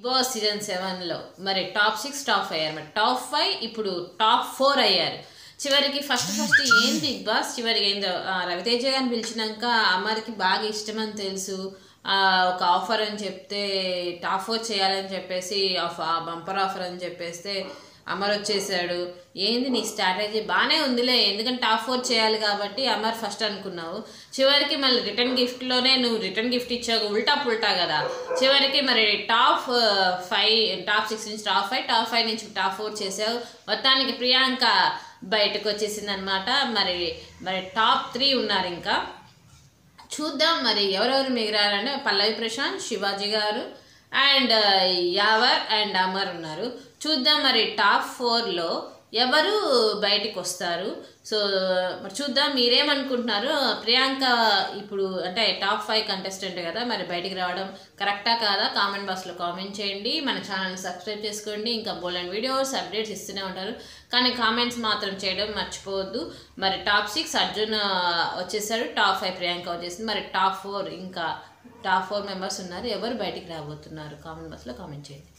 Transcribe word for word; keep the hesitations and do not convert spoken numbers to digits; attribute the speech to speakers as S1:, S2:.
S1: Boss season సెవెన్లో మరి top six top five అయ్యారు. మరి టాప్ ఫైవ్ ఇప్పుడు టాప్ ఫోర్ అయ్యారు. చివరికి ఫస్ట్ ఫస్ట్ ఏం బిగ్ బాస్ చివరికి ఏందో రవితేజ గారిని పిలిచినాక అమ్మకి బాగా ఇష్టమని తెలుసు, ఒక ఆఫర్ అని చెప్తే టాప్ ఫోర్ చేయాలని చెప్పేసి బంపర్ ఆఫర్ అని చెప్పేస్తే అమర్ వచ్చేసాడు. ఏంది నీ స్ట్రాటజీ బాగానే ఉందిలే, ఎందుకంటే టాప్ ఫోర్ చేయాలి కాబట్టి అమర్ ఫస్ట్ అనుకున్నావు. చివరికి మళ్ళీ రిటర్న్ గిఫ్ట్లోనే నువ్వు రిటర్న్ గిఫ్ట్ ఇచ్చావు, ఉల్టా పుల్టా కదా. చివరికి మరి టాప్ ఫైవ్ టాప్ సిక్స్ నుంచి టాప్ ఫైవ్ టాప్ ఫైవ్ నుంచి టాప్ ఫోర్ చేసావు. మొత్తానికి ప్రియాంక బయటకు వచ్చేసింది అనమాట. మరి మరి టాప్ త్రీ ఉన్నారు. ఇంకా చూద్దాం మరి ఎవరెవరు మిగిలారంటే పల్లవి ప్రశాంత్, శివాజీ గారు అండ్ యావర్ అండ్ అమర్ ఉన్నారు. చూద్దాం మరి టాప్ ఫోర్లో ఎవరు బయటికి వస్తారు. సో మరి చూద్దాం మీరేమనుకుంటున్నారు. ప్రియాంక ఇప్పుడు అంటే టాప్ ఫైవ్ కంటెస్టెంట్ కదా, మరి బయటికి రావడం కరెక్టా కాదా కామెంట్ బాక్స్లో కామెంట్ చేయండి. మన ఛానల్ని సబ్స్క్రైబ్ చేసుకోండి. ఇంకా బోలెండ్ వీడియోస్ అప్డేట్స్ ఇస్తూనే ఉంటారు, కానీ కామెంట్స్ మాత్రం చేయడం మర్చిపోవద్దు. మరి టాప్ సిక్స్ అర్జున్ వచ్చేసాడు, టాప్ ఫైవ్ ప్రియాంక వచ్చేసింది. మరి టాప్ ఫోర్ ఇంకా టాప్ ఫోర్ మెంబర్స్ ఉన్నారు, ఎవరు బయటికి రాబోతున్నారు కామెంట్ బాక్స్లో కామెంట్ చేయండి.